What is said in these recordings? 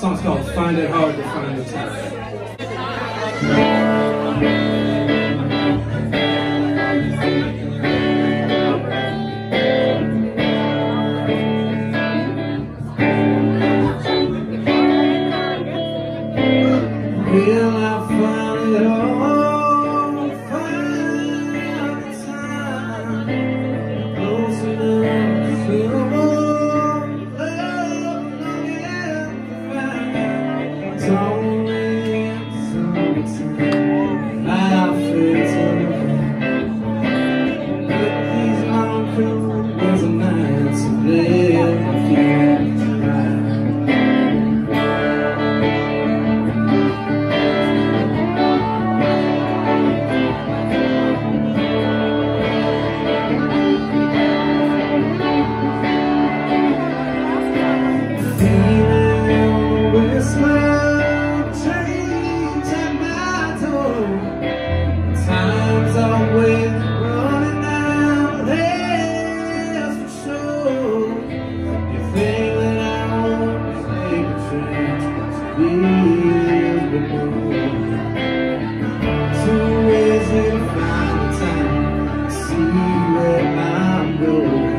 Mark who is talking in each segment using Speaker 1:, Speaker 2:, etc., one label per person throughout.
Speaker 1: song's called Find It Hard to Find the Time.
Speaker 2: Will I find it all? Find the time close enough to more love, longing to find. It's only in summertime I feel to but these long cold winter nights have left my feet dry. Time's always running out, that's for sure. You think that I won't take a chance to be before. Too easy to find the time to see where I'm going.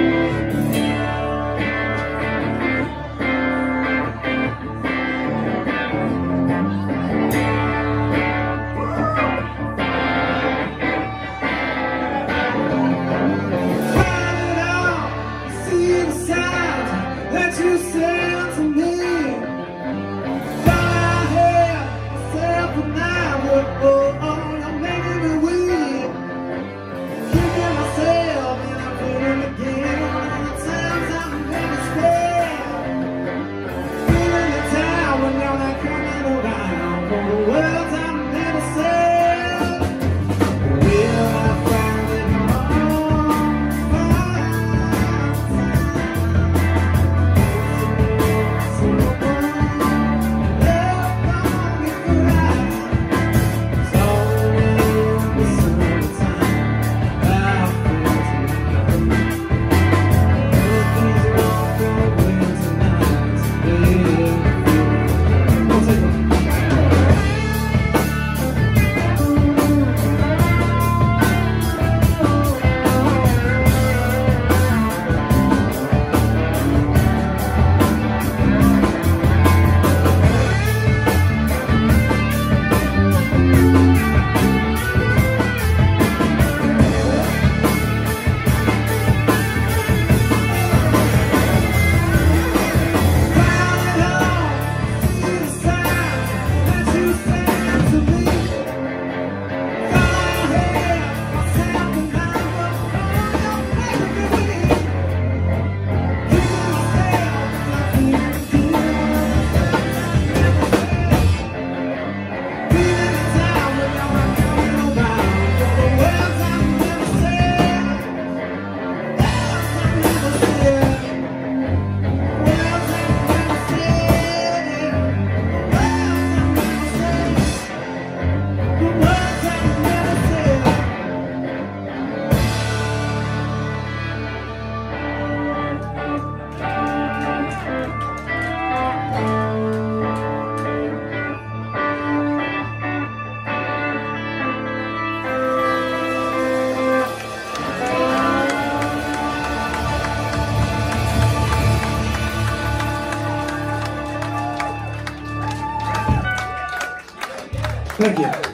Speaker 2: You said to me, thought I had myself and I would you're making me weak. Kicking myself and I'm feeling again. The times I'm really scared. Feeling the time when you're not coming around. For the words I'm never said. Will I find it all?
Speaker 1: Thank you.